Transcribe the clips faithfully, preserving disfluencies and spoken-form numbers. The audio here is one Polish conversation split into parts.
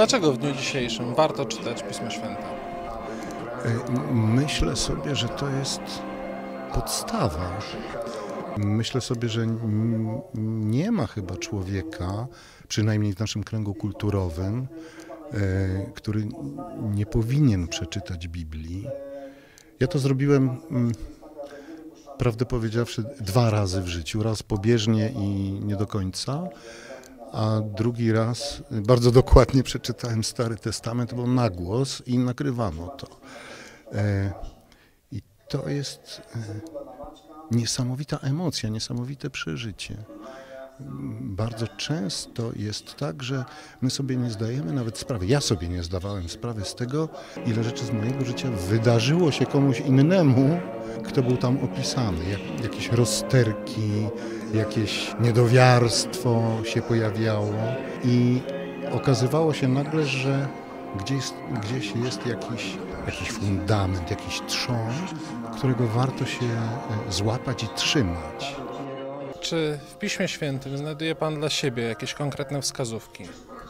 Dlaczego w dniu dzisiejszym warto czytać Pismo Święte? Myślę sobie, że to jest podstawa. Myślę sobie, że nie ma chyba człowieka, przynajmniej w naszym kręgu kulturowym, który nie powinien przeczytać Biblii. Ja to zrobiłem, prawdę powiedziawszy, dwa razy w życiu. Raz pobieżnie i nie do końca, a drugi raz bardzo dokładnie przeczytałem Stary Testament, bo na głos i nagrywano to. I to jest niesamowita emocja, niesamowite przeżycie. Bardzo często jest tak, że my sobie nie zdajemy nawet sprawy, ja sobie nie zdawałem sprawy z tego, ile rzeczy z mojego życia wydarzyło się komuś innemu, kto był tam opisany. Jak, jakieś rozterki, jakieś niedowiarstwo się pojawiało i okazywało się nagle, że gdzieś, gdzieś jest jakiś, jakiś fundament, jakiś trzon, którego warto się złapać i trzymać. Czy w Piśmie Świętym znajduje Pan dla siebie jakieś konkretne wskazówki?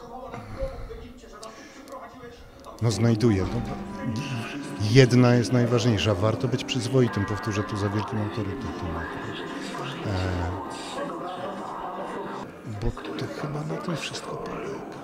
No znajduję. No, jedna jest najważniejsza. Warto być przyzwoitym. Powtórzę tu za wielkim autorytetem. E, bo to chyba na tym wszystko polega.